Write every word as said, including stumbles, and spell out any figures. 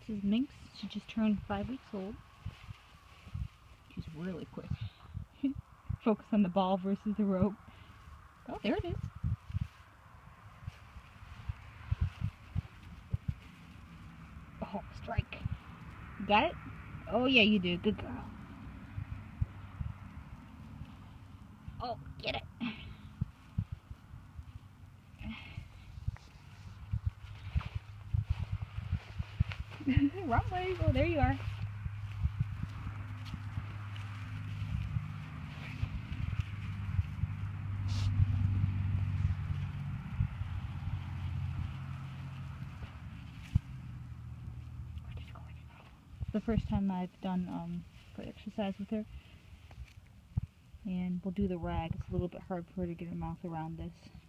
This is Mynx. She just turned five weeks old. She's really quick. Focus on the ball versus the rope. Oh, there it is. Oh, strike. You got it? Oh, yeah, you do. Good girl. Oh, get it. Wrong way. Oh, there you are. It's the first time I've done um, foot exercise with her. And we'll do the rag. It's a little bit hard for her to get her mouth around this.